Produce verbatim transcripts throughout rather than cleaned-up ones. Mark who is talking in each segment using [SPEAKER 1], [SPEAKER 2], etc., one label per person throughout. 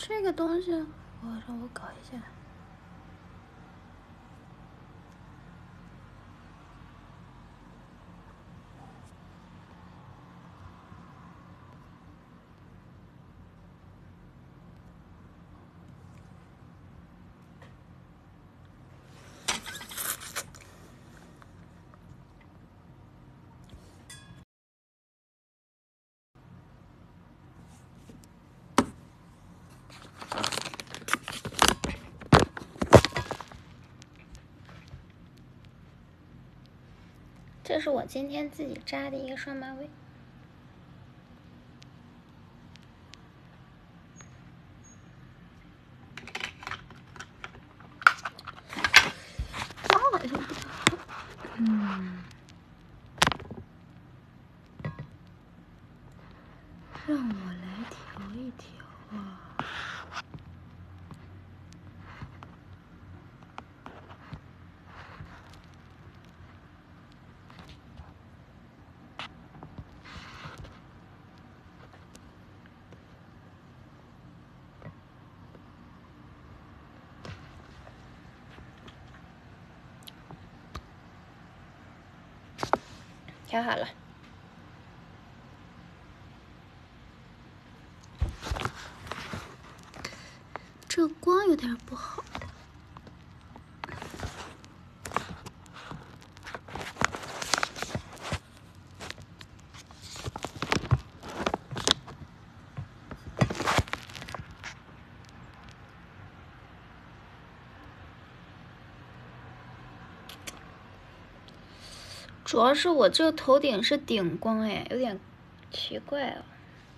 [SPEAKER 1] 这个东西，我让我搞一下。这是我今天自己扎的一个双马尾。抓好像不太好。嗯。让我来调一调啊。调好了。这光有点不好。主要是我这个头顶是顶光哎，有点奇怪哦。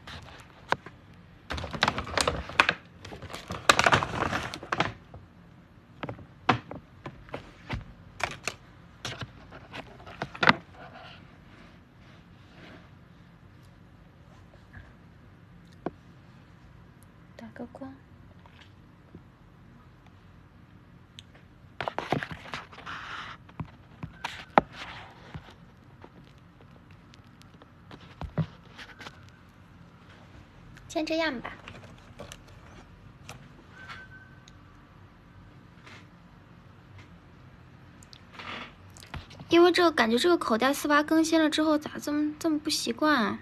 [SPEAKER 1] 打个光。先这样吧。因为这个感觉，这个口袋丝袜更新了之后，咋这么这么不习惯啊？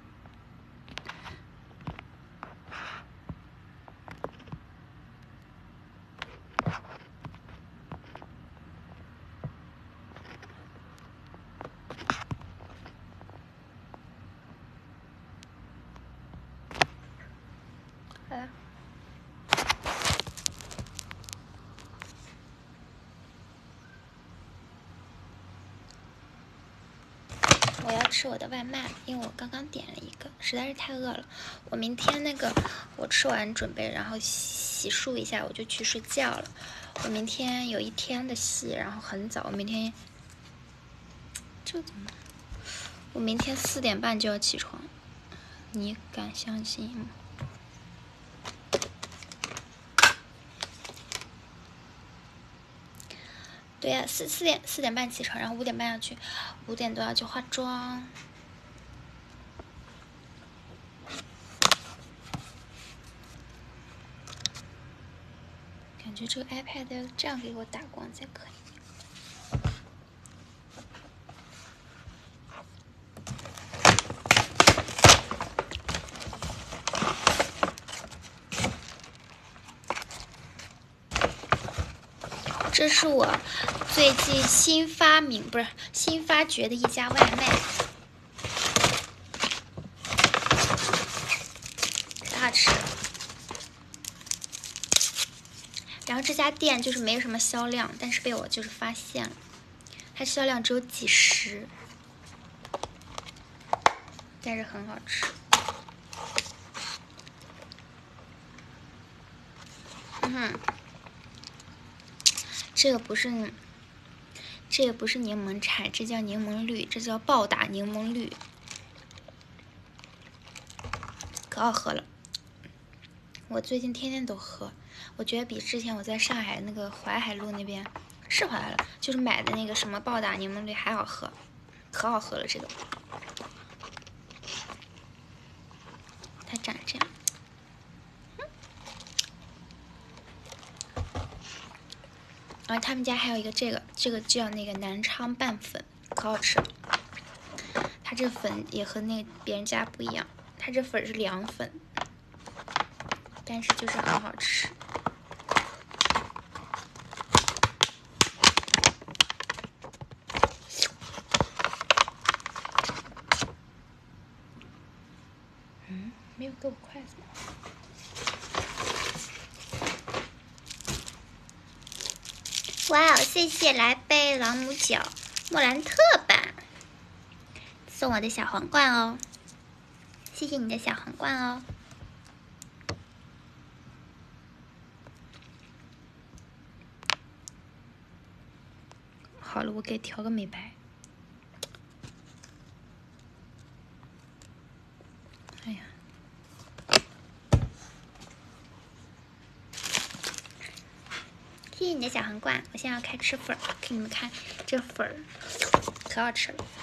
[SPEAKER 1] 好了。我要吃我的外卖，因为我刚刚点了一个，实在是太饿了。我明天那个我吃完准备，然后洗漱一下，我就去睡觉了。我明天有一天的戏，然后很早，我明天这怎么？我明天四点半就要起床，你敢相信吗？对呀、啊，四四点四点半起床，然后五点半要去，五点多要去化妆。感觉这个 iPad 要这样给我打光才可以。这是我最近新发明，不是新发掘的一家外卖，可好吃。然后这家店就是没有什么销量，但是被我就是发现了，它销量只有几十，但是很好吃。嗯哼，这个不是，这个不是柠檬茶，这叫柠檬绿，这叫暴打柠檬绿，可好喝了。我最近天天都喝，我觉得比之前我在上海那个淮海路那边是淮海了，就是买的那个什么暴打柠檬绿还好喝，可好喝了这个。它长这样。 然后他们家还有一个这个，这个叫那个南昌拌粉，可好吃了。它这粉也和那别人家不一样，它这粉是凉粉，但是就是很好吃。嗯，没有给我筷子。哇哦，谢谢来杯朗姆角莫兰特版送我的小皇冠哦，谢谢你的小皇冠哦。好了，我给调个美白。哎呀，谢谢你的小皇冠，我现在要开吃粉儿，给你们看这粉儿，可好吃了，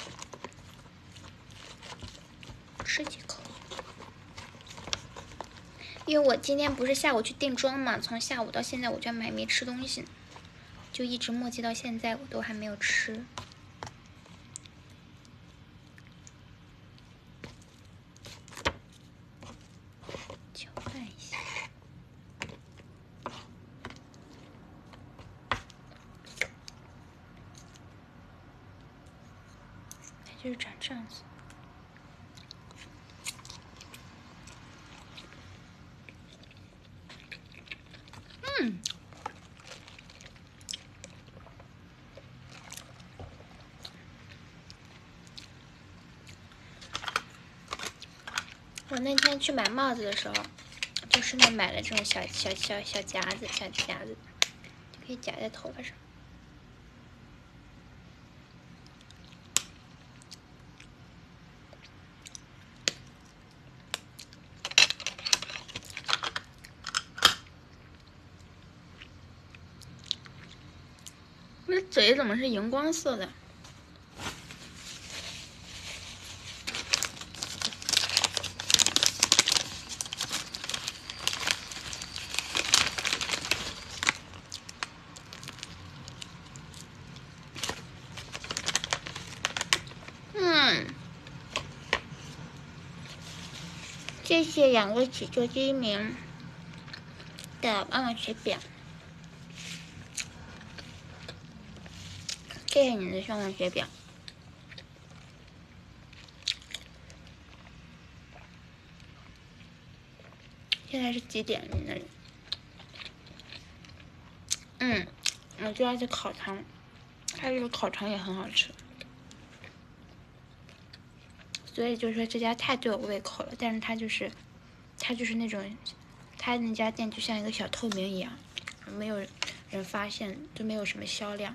[SPEAKER 1] 吃几口。因为我今天不是下午去定妆嘛，从下午到现在我就还没吃东西，就一直磨叽到现在，我都还没有吃。搅拌一下，它就是长这样子。嗯。我那天去买帽子的时候，就顺便买了这种小小小小夹子，小夹子就可以夹在头发上。我的嘴怎么是荧光色的？嗯，谢谢两个起就第一名的万万雪饼，谢谢你的万万雪饼。现在是几点？你那里？嗯，我就要吃烤肠，它这个烤肠也很好吃，所以就说这家太对我胃口了。但是它就是，它就是那种，它那家店就像一个小透明一样，没有人发现，都没有什么销量。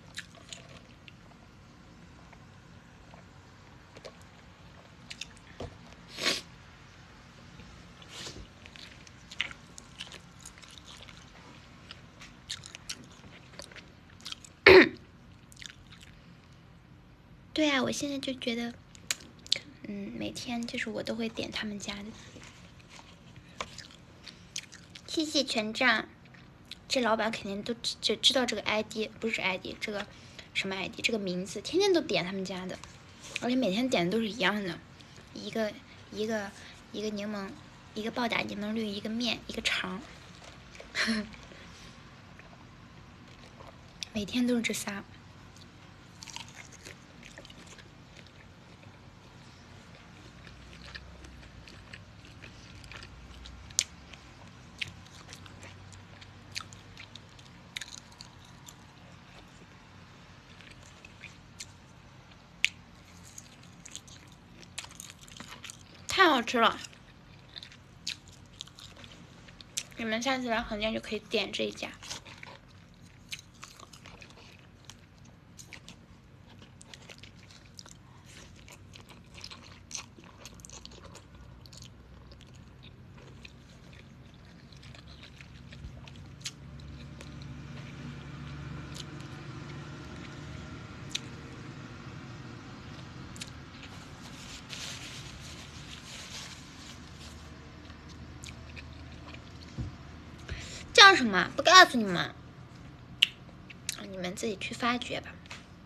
[SPEAKER 1] 对啊，我现在就觉得，嗯，每天就是我都会点他们家的。谢谢全站，这老板肯定都知知道这个 I D， 不是 I D， 这个什么 I D， 这个名字，天天都点他们家的，而且每天点的都是一样的，一个一个一个柠檬，一个暴打柠檬绿，一个面，一个肠，每天都是这仨。太好吃了！你们下次来横店就可以点这一家。叫什么？不告诉你们。 们自己去发掘吧。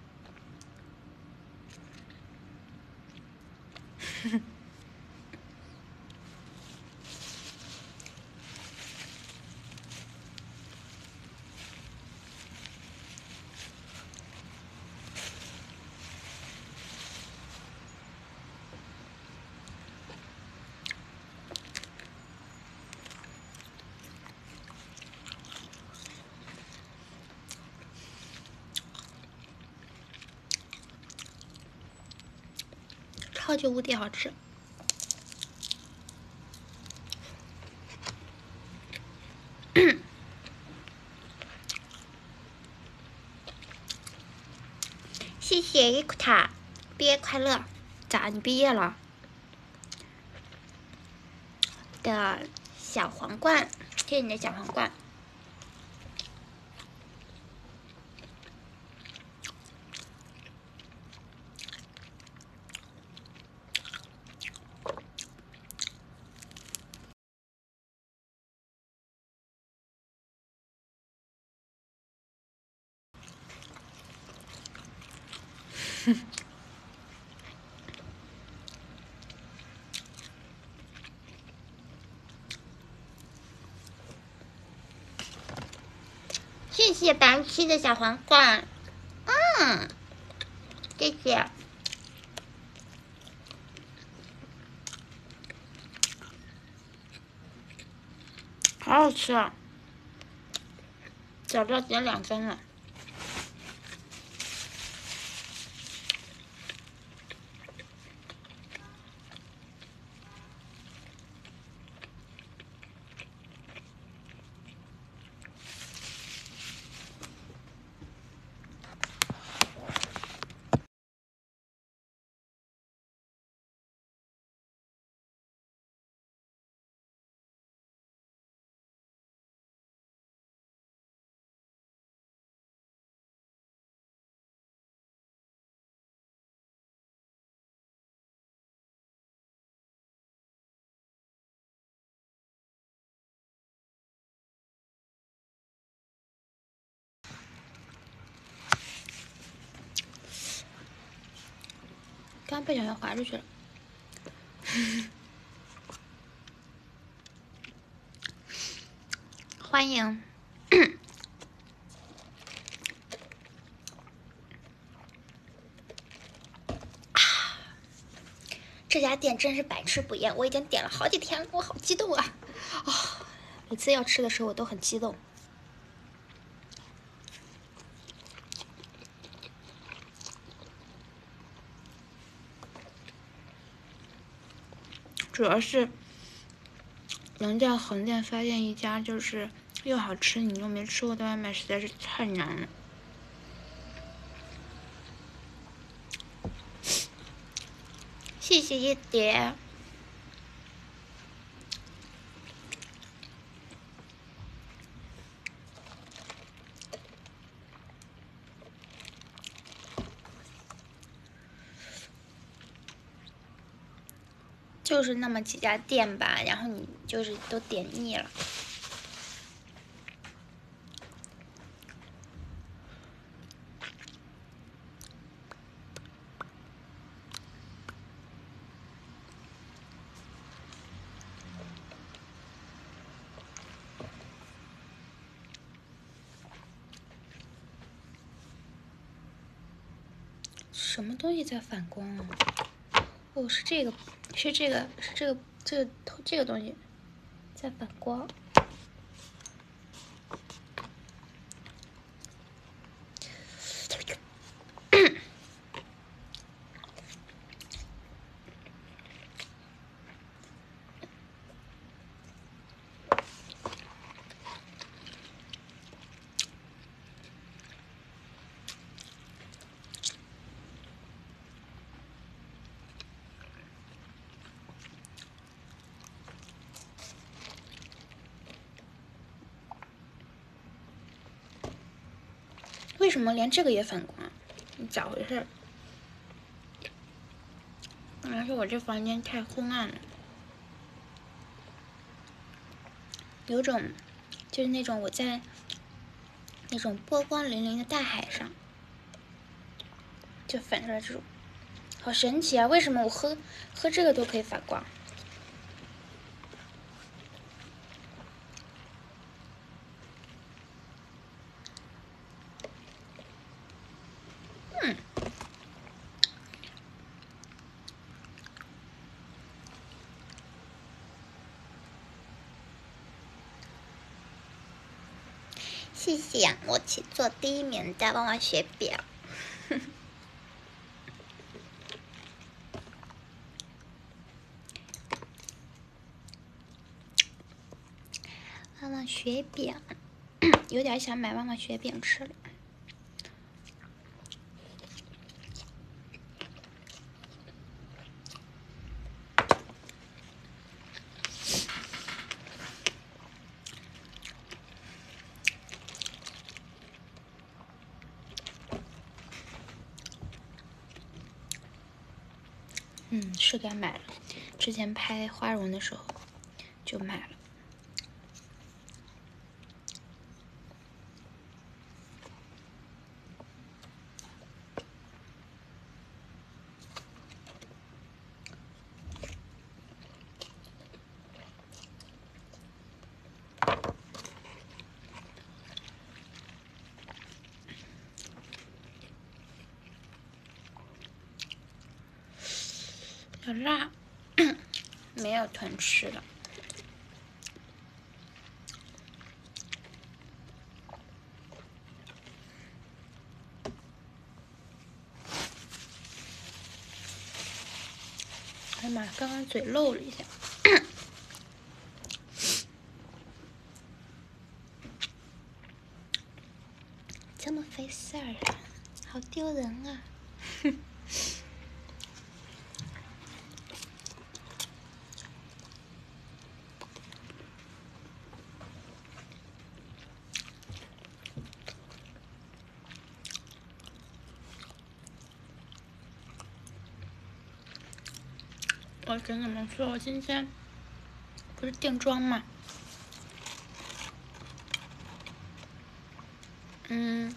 [SPEAKER 1] 超级无敌好吃！谢谢伊库塔，毕业快乐！咋，你毕业了？的小皇冠，谢谢你的小皇冠。谢谢白七的小皇冠，嗯，谢谢。好好吃啊！早知道点两分了。刚不小心滑出去了。欢迎。这家店真是百吃不厌，我已经点了好几天了，我好激动啊！啊、哦，每次要吃的时候我都很激动。主要是能在横店发现一家就是又好吃你又没吃过的外卖，实在是太难了。谢谢一蝶。就是那么几家店吧，然后你就是都点腻了。什么东西在反光啊？哦，是这个，是这个，是这个，这个这个东西在反光。为什么连这个也反光？咋回事？可能是我这房间太昏暗了，有种就是那种我在那种波光粼粼的大海上，就反出来这种，好神奇啊！为什么我喝喝这个都可以反光？嗯，谢谢仰卧起坐第一名的旺旺雪表。旺旺雪饼，有点想买旺旺雪饼吃了。嗯，是该买了。之前拍花荣的时候就买了。有辣，没有豚吃了。哎呀妈，刚刚嘴漏了一下。这么费事儿啊，好丢人啊！我跟你们说，我今天不是定妆嘛，嗯，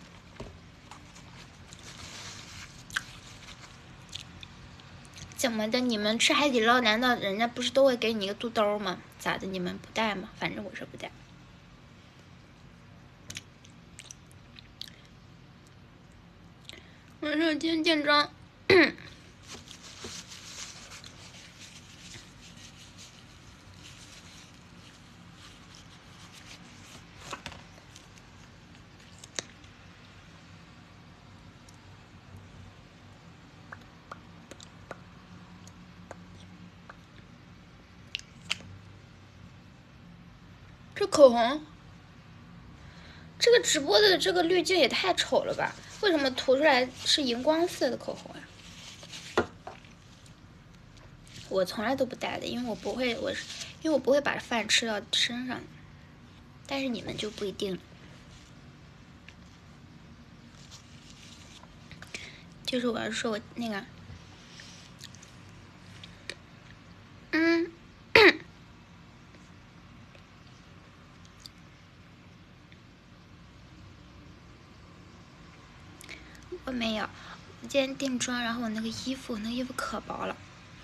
[SPEAKER 1] 怎么的？你们吃海底捞，难道人家不是都会给你一个肚兜吗？咋的？你们不带吗？反正我是不带。我说今天定妆。这口红，这个直播的这个滤镜也太丑了吧？为什么涂出来是荧光色的口红啊？我从来都不带的，因为我不会，我因为我不会把饭吃到身上，但是你们就不一定了。就是我要说我那个，嗯。我没有，我今天定妆，然后我那个衣服，我那个衣服可薄了，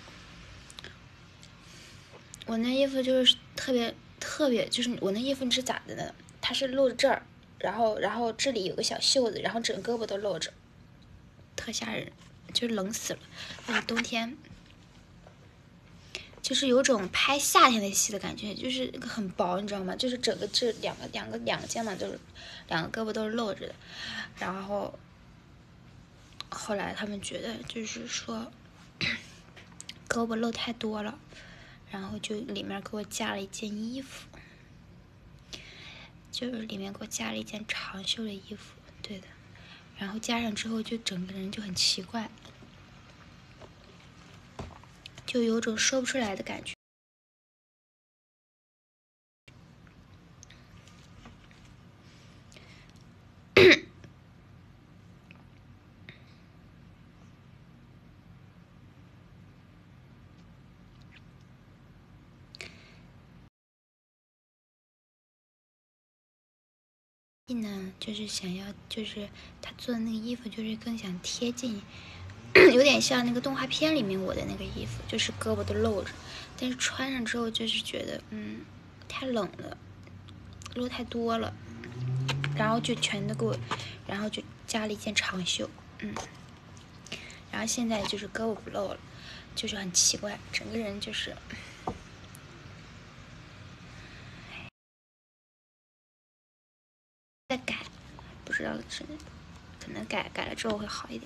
[SPEAKER 1] 我那衣服就是特别特别，就是我那衣服是咋的呢？它是露着这儿，然后然后这里有个小袖子，然后整胳膊都露着，特吓人，就是冷死了。而且冬天，就是有种拍夏天的戏的感觉，就是很薄，你知道吗？就是整个这两个两个两个肩膀都是，两个胳膊都是露着的，然后。后来他们觉得就是说胳膊露太多了，然后就里面给我加了一件衣服，就是里面给我加了一件长袖的衣服，对的。然后加上之后就整个人就很奇怪，就有种说不出来的感觉。 呢，就是想要，就是他做的那个衣服，就是更想贴近，有点像那个动画片里面我的那个衣服，就是胳膊都露着，但是穿上之后就是觉得，嗯，太冷了，露太多了，然后就全都给我，然后就加了一件长袖，嗯，然后现在就是胳膊不露了，就是很奇怪，整个人就是。再改，不知道是可能改改了之后会好一点。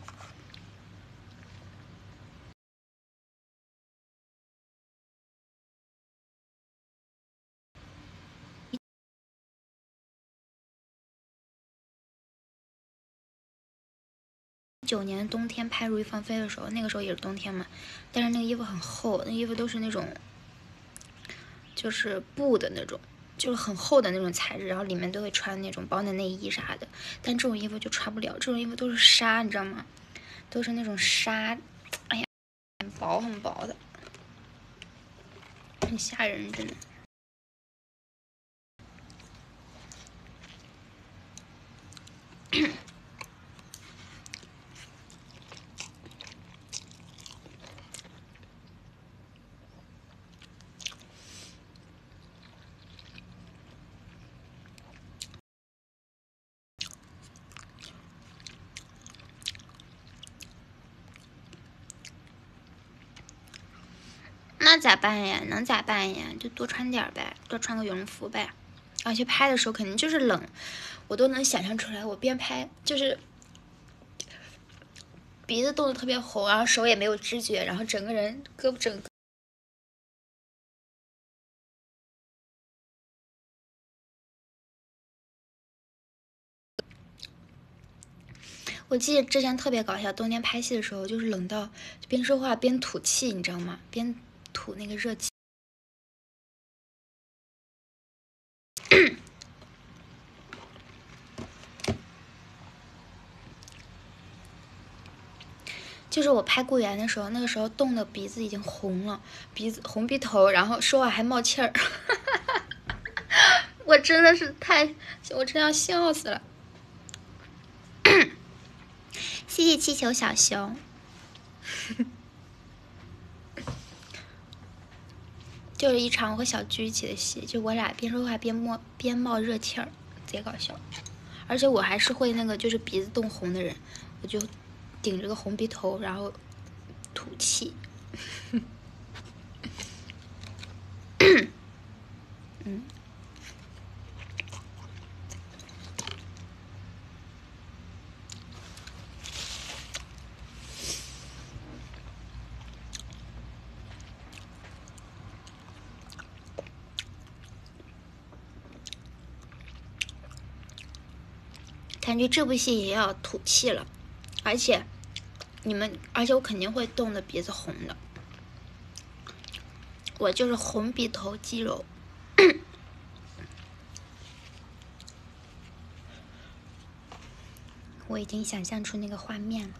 [SPEAKER 1] 一九年冬天拍《如懿放妃》的时候，那个时候也是冬天嘛，但是那个衣服很厚，那衣服都是那种就是布的那种，就是很厚的那种材质，然后里面都会穿那种保暖内衣啥的。但这种衣服就穿不了，这种衣服都是纱，你知道吗？都是那种纱，哎呀，很薄很薄的，很吓人，真的。那咋办呀？能咋办呀？就多穿点呗，多穿个羽绒服呗。而且拍的时候肯定就是冷，我都能想象出来。我边拍就是鼻子冻得特别红，然后手也没有知觉，然后整个人胳膊整个。我记得之前特别搞笑，冬天拍戏的时候就是冷到边说话边吐气，你知道吗？边吐那个热气。就是我拍顾源的时候，那个时候冻的鼻子已经红了，鼻子红鼻头，然后说话还冒气儿，我真的是太，我真要笑死了。谢谢气球小熊。就是一场我和小鞠一起的戏，就我俩边说话边冒边冒热气儿，贼搞笑。而且我还是会那个就是鼻子冻红的人，我就顶着个红鼻头，然后吐气。嗯，感觉这部戏也要吐气了，而且你们，而且我肯定会冻得鼻子红的，我就是红鼻头肌肉。我已经想象出那个画面了。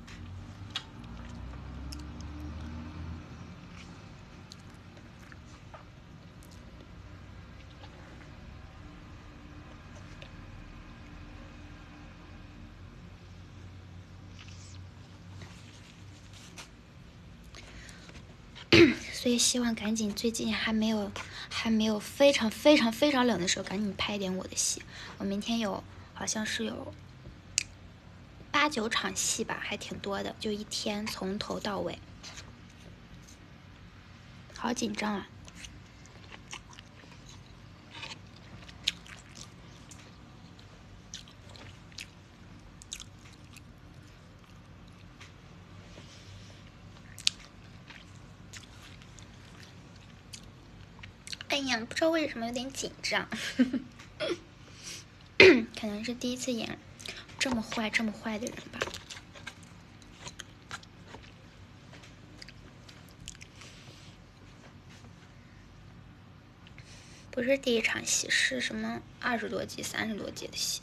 [SPEAKER 1] 所以希望赶紧，最近还没有还没有非常非常非常冷的时候，赶紧拍一点我的戏。我明天有好像是有八九场戏吧，还挺多的，就一天从头到尾，好紧张啊！哎呀，不知道为什么有点紧张，可能是第一次演这么坏这么坏的人吧。不是第一场戏，是什么二十多集、三十多集的戏。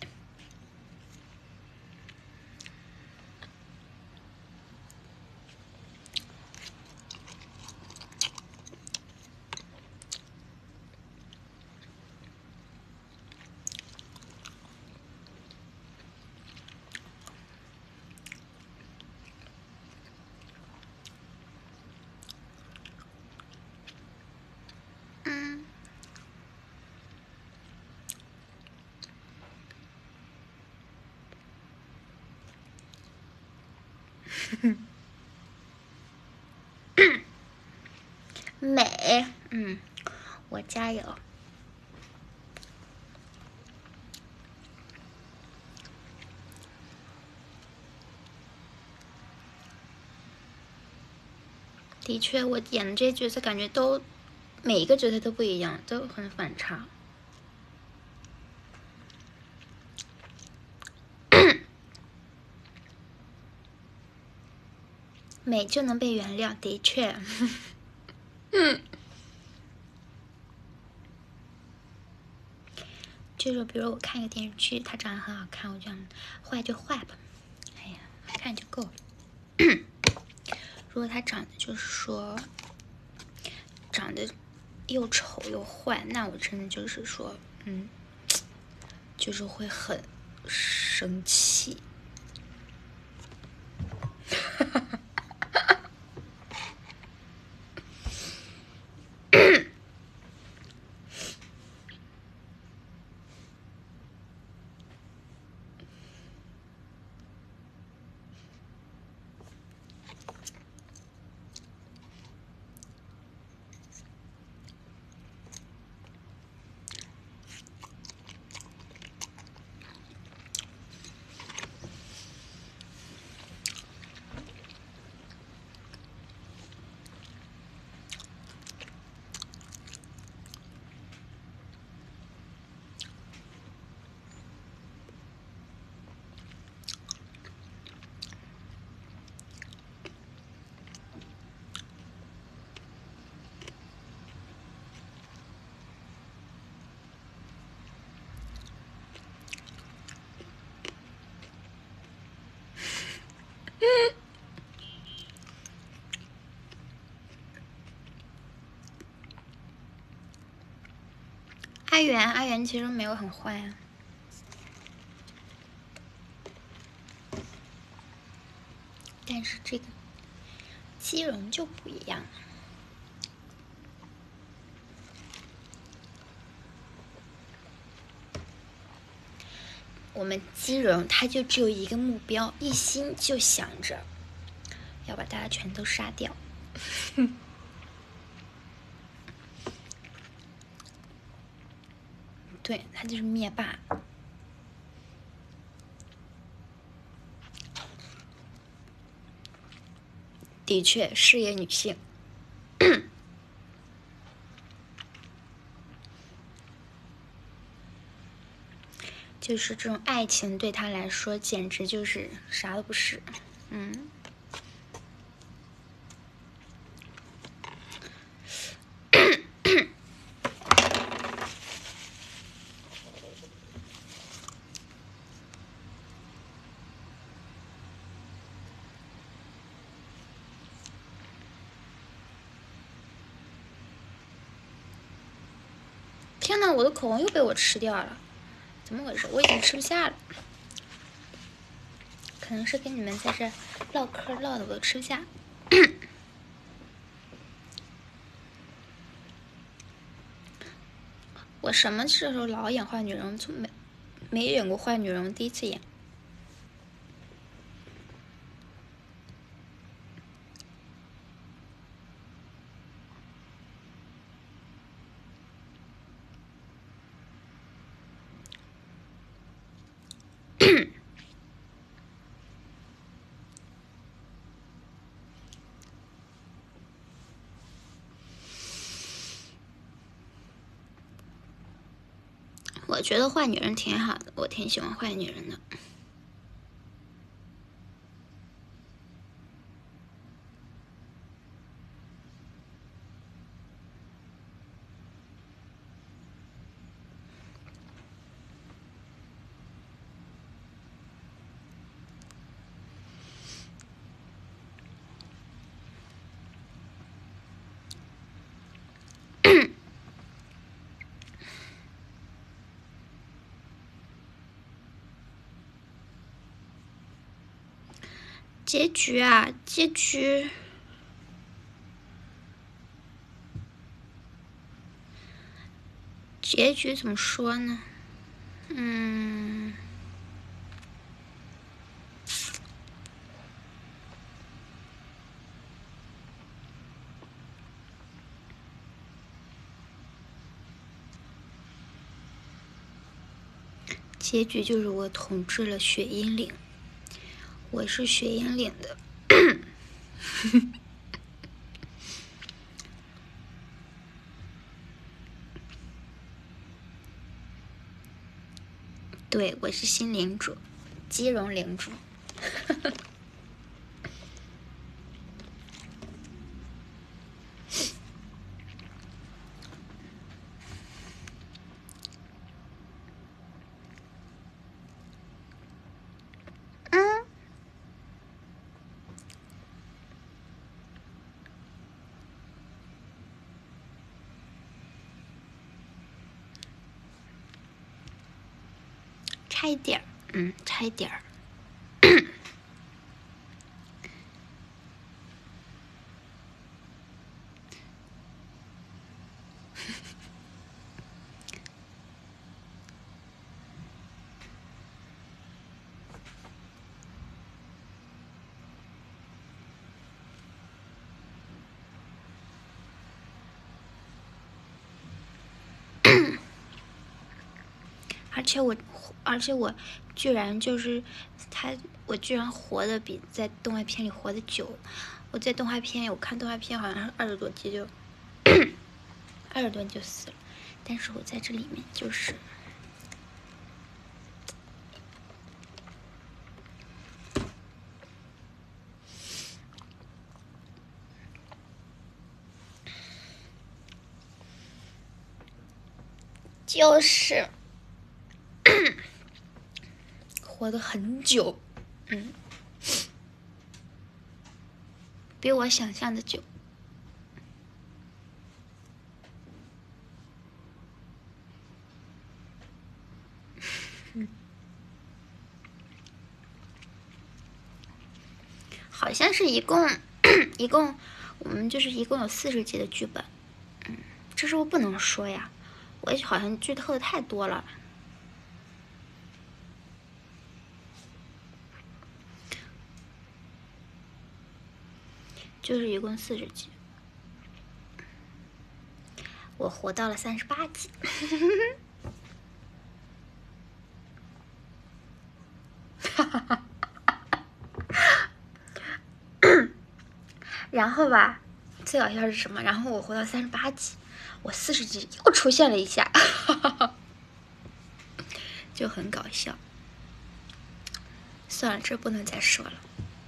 [SPEAKER 1] 美，嗯，我加油。的确，我演的这些角色感觉都每一个角色都不一样，都很反差。美就能被原谅，的确。嗯，就是比如我看一个电视剧，它长得很好看，我就想坏就坏吧，哎呀，看就够了。如果他长得就是说长得又丑又坏，那我真的就是说，嗯，就是会很生气。阿元，阿元其实没有很坏啊，但是这个基荣就不一样了。我们基荣他就只有一个目标，一心就想着要把大家全都杀掉。对，他就是灭霸。的确，事业女性。就是这种爱情对他来说简直就是啥都不是。嗯。天哪，我的口红又被我吃掉了，怎么回事？我已经吃不下了，可能是跟你们在这唠嗑唠的，我都吃不下。我什么时候老演坏女人？从没没演过坏女人，第一次演。我觉得坏女人挺好的，我挺喜欢坏女人的。结局啊，结局，结局怎么说呢？嗯， 结局就是我统治了雪鹰岭，我是雪鹰岭的。对，我是新领主，基隆领主。嗯，差一点儿，嗯，差一点儿。而且我，而且我居然就是他，我居然活的比在动画片里活的久。我在动画片，我看动画片好像是二十多集就二十多集就死了，但是我在这里面就是就是活得很久，嗯，比我想象的久。好像是一共一共我们就是一共有四十集的剧本，嗯，这是不是不能说呀？我好像剧透的太多了。就是一共四十集，我活到了三十八集。然后吧，最搞笑是什么？然后我活到三十八集，我四十集又出现了一下，就很搞笑。算了，这不能再说了。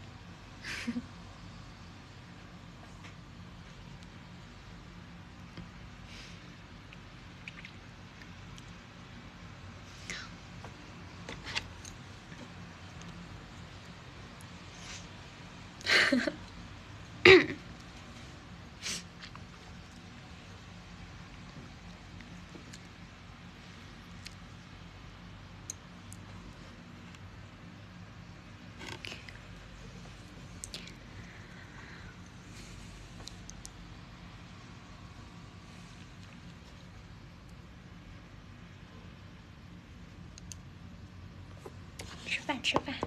[SPEAKER 1] 吃饭，吃饭。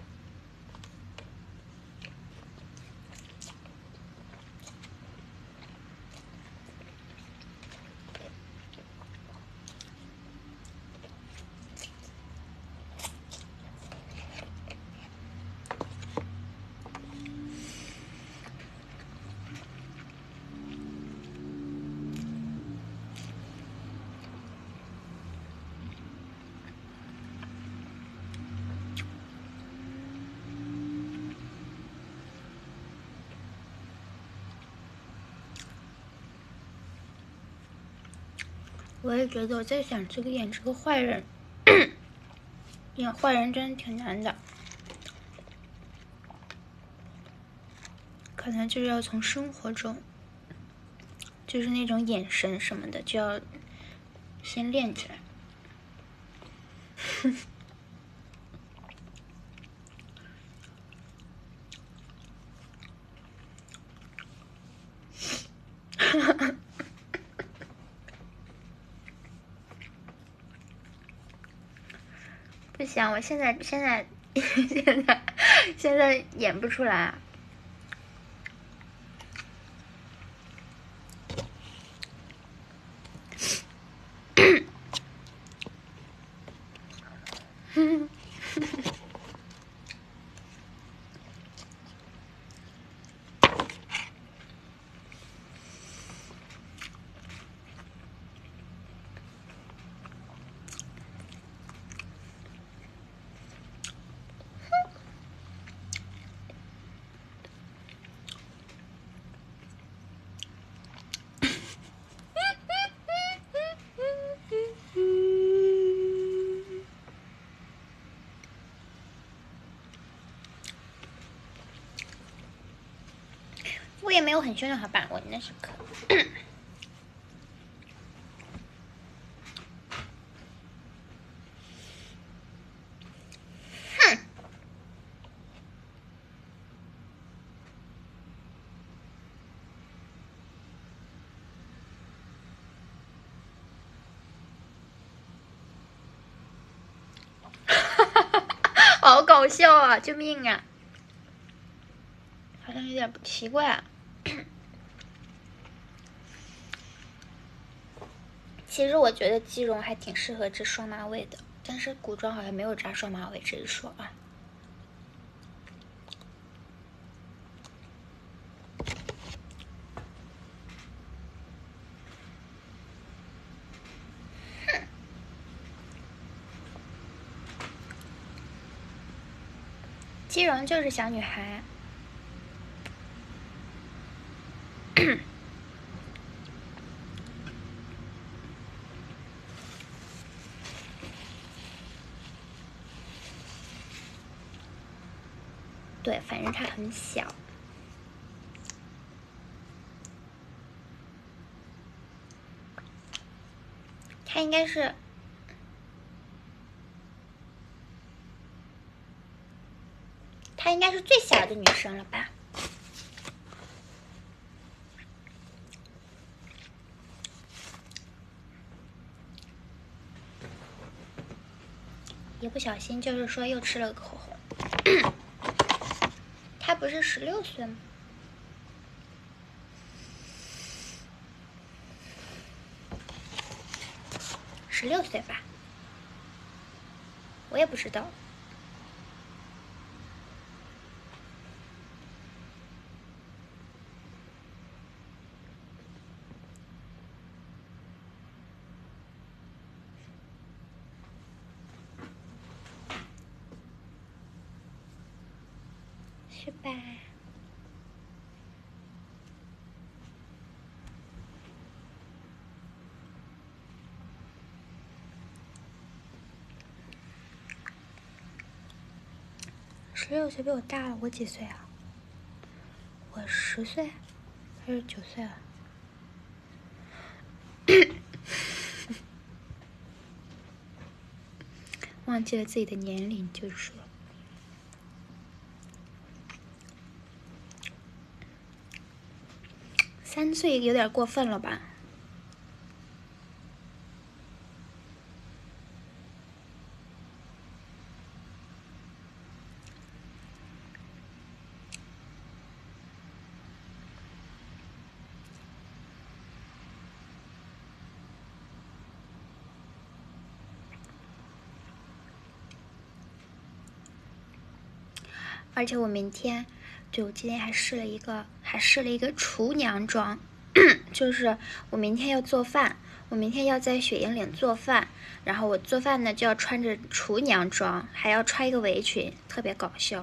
[SPEAKER 1] 我也觉得，我在想这个演这个坏人，演坏人真的挺难的，可能就是要从生活中，就是那种眼神什么的，就要先练起来。不行，我现在现在现在现在演不出来。 没有很凶的好吧？我那是可。哼。好搞笑啊！救命啊！好像有点不奇怪啊。其实我觉得姬蓉还挺适合织双马尾的，但是古装好像没有扎双马尾这一说啊。哼。姬蓉就是小女孩。对，反正她很小。她应该是，她应该是最小的女生了吧？一不小心就是说又吃了个口红。她不是十六岁吗？十六岁吧，我也不知道。是吧？十六岁比我大了，我几岁啊？我十岁还是九岁啊？忘记了自己的年龄，就是说。三岁有点过分了吧？而且我明天，对，我今天还试了一个，还试了一个厨娘装，就是我明天要做饭，我明天要在雪鹰岭做饭，然后我做饭呢就要穿着厨娘装，还要穿一个围裙，特别搞笑。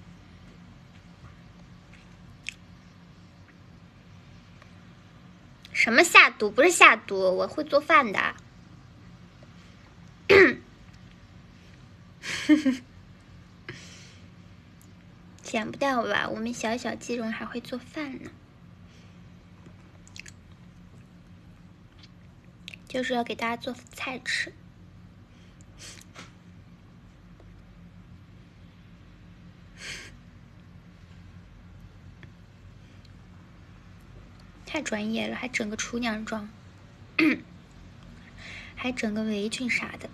[SPEAKER 1] 什么下毒？不是下毒，我会做饭的。想不到吧？我们小小姬蓉还会做饭呢，就是要给大家做菜吃。太专业了，还整个厨娘装，还整个围裙啥的。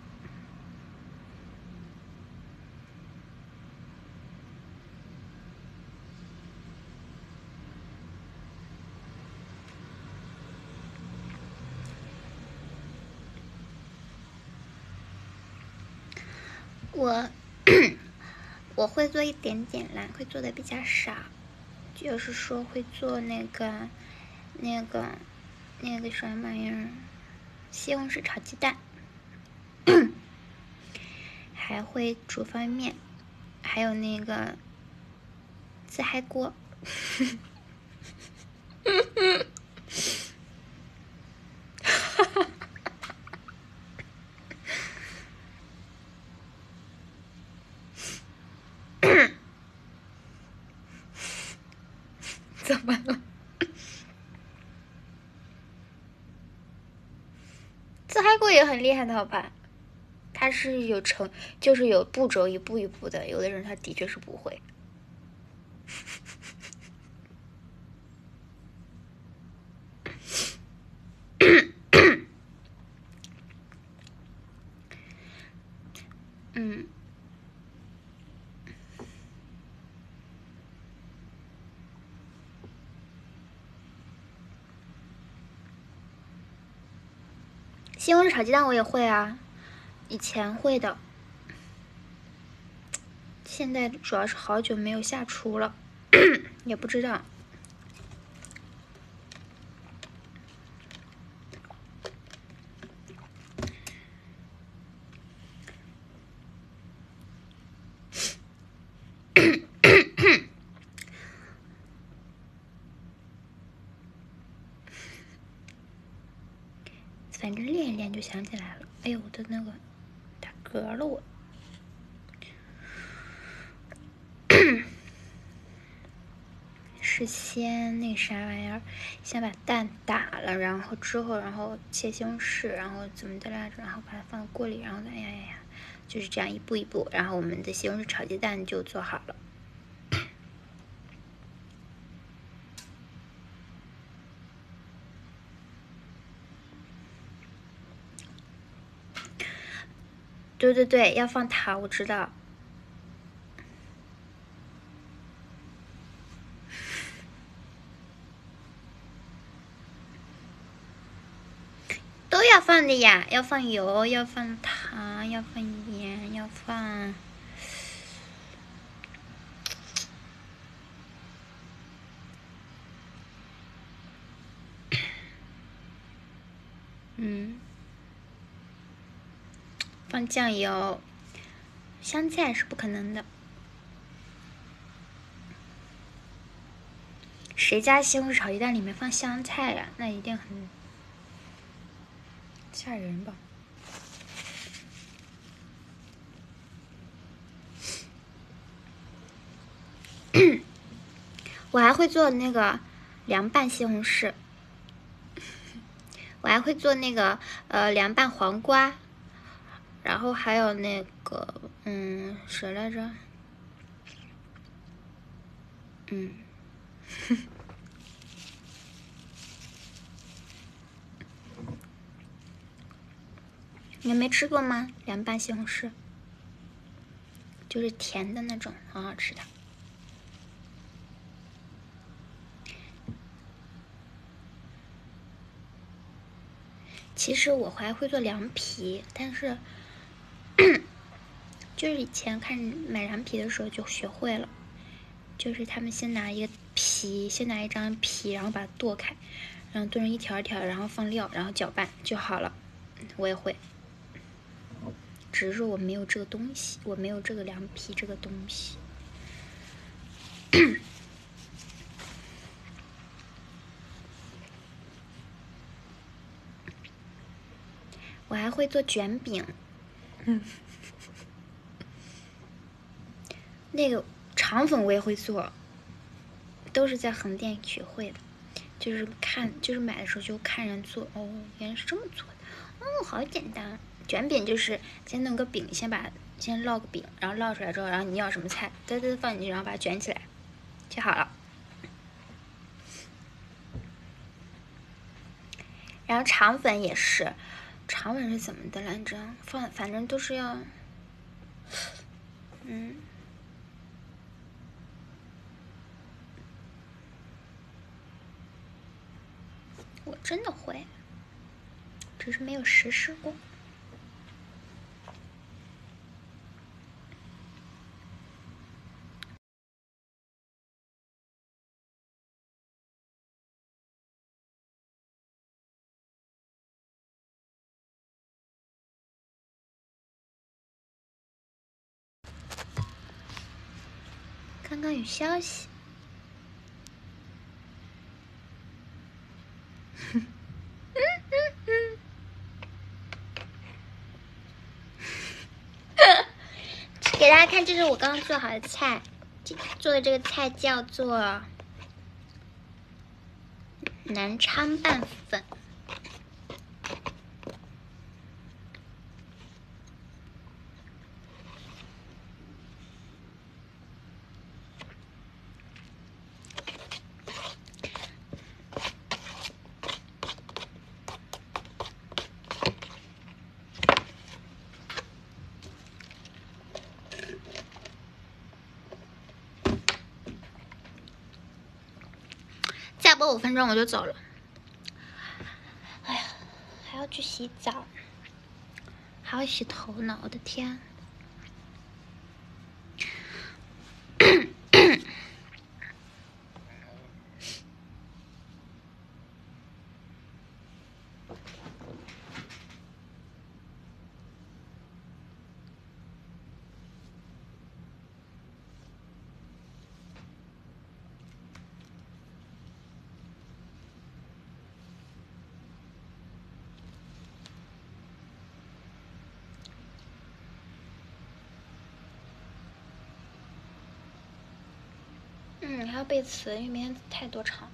[SPEAKER 1] 我我会做一点点啦，会做的比较少，就是说会做那个那个那个什么玩意儿，西红柿炒鸡蛋，还会煮方便面，还有那个自嗨锅。怎么了？ 自嗨锅也很厉害的好吧？它是有程，就是有步骤，一步一步的。有的人他的确是不会。嗯。西红柿炒鸡蛋我也会啊，以前会的，现在主要是好久没有下厨了，也不知道。反正练一练就想起来了。哎呦，我的那个打嗝了我。是先那啥玩意儿，先把蛋打了，然后之后然后切西红柿，然后怎么的来着，然后把它放锅里，然后哎呀呀呀，就是这样一步一步，然后我们的西红柿炒鸡蛋就做好了。对对对，要放糖，我知道。都要放的呀，要放油，要放糖，要放盐，要放。嗯。放酱油，香菜是不可能的。谁家西红柿炒鸡蛋里面放香菜呀？那一定很吓人吧？我还会做那个凉拌西红柿，我还会做那个呃凉拌黄瓜，然后还有那个嗯谁来着？嗯。你没吃过吗？凉拌西红柿，就是甜的那种，很好吃的。其实我还会做凉皮，但是就是以前看买凉皮的时候就学会了，就是他们先拿一个皮，先拿一张皮，然后把它剁开，然后剁成一条一条，然后放料，然后搅拌就好了。我也会。只是我没有这个东西，我没有这个凉皮这个东西。我还会做卷饼，嗯，那个肠粉我也会做，都是在横店学会的，就是看，就是买的时候就看人做，哦，原来是这么做的，哦，好简单。卷饼就是先弄个饼，先把先烙个饼，然后烙出来之后，然后你要什么菜，嘚嘚放进去，然后把它卷起来，就好了。然后肠粉也是，肠粉是怎么的来着？放反正都是要，嗯，我真的会，只是没有实施过。刚刚有消息。给大家看，这是我刚刚做好的菜，做的这个菜叫做南昌拌粉。 五分钟我就走了。哎呀，还要去洗澡，还要洗头呢，我的天！嗯，还要背词，因为明天太多场。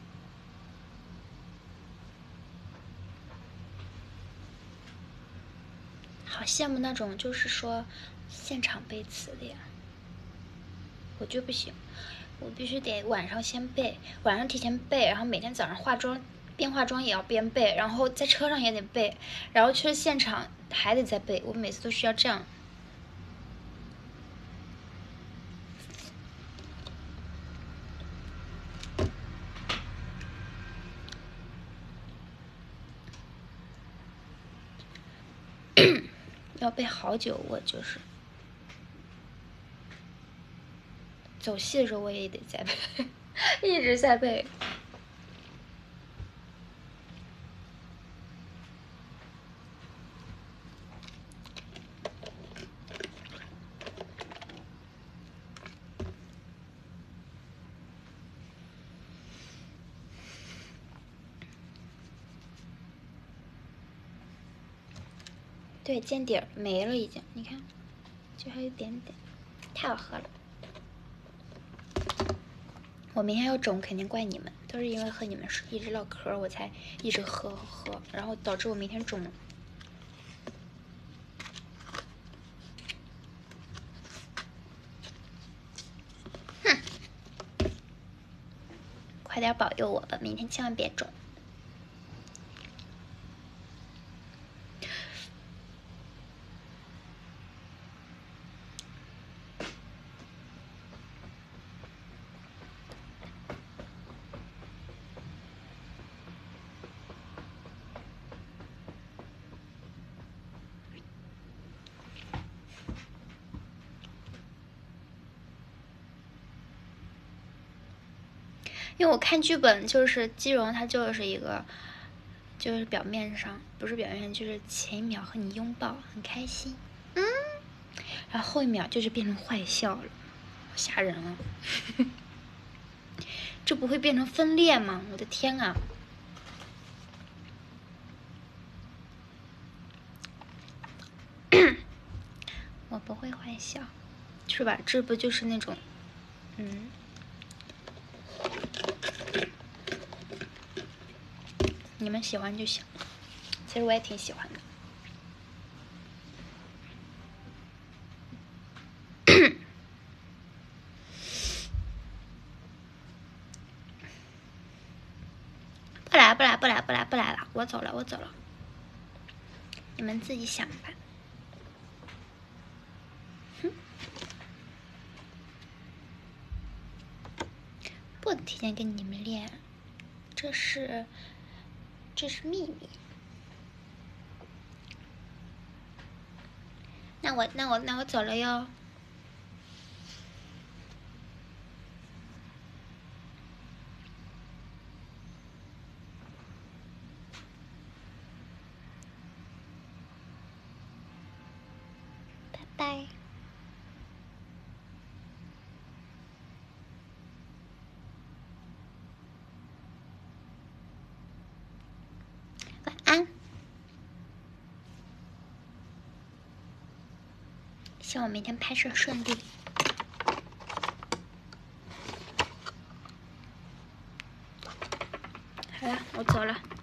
[SPEAKER 1] 好羡慕那种就是说现场背词的呀，我就不行，我必须得晚上先背，晚上提前背，然后每天早上化妆边化妆也要边背，然后在车上也得背，然后去了现场还得再背，我每次都需要这样。要背好久，我就是走戏的时候我也得在背，一直在背。对，见底儿没了已经，你看，就还有一点点，太好喝了。我明天要肿，肯定怪你们，都是因为和你们一直唠嗑，我才一直喝喝，然后导致我明天肿了。哼，快点保佑我吧，明天千万别肿。因为我看剧本，就是基荣他就是一个，就是表面上不是表面上，就是前一秒和你拥抱很开心，嗯，然后后一秒就是变成坏笑了，吓人了。这不会变成分裂吗？我的天啊！我不会坏笑，是吧？这不就是那种，嗯。你们喜欢就行，其实我也挺喜欢的。不来不来不来不来不来了，我走了我走了，你们自己想吧。哼，不提前跟你们练，这是这是秘密。那我那我那我走了哟。拜拜。晚安。希望我明天拍摄顺利。好了，我走了。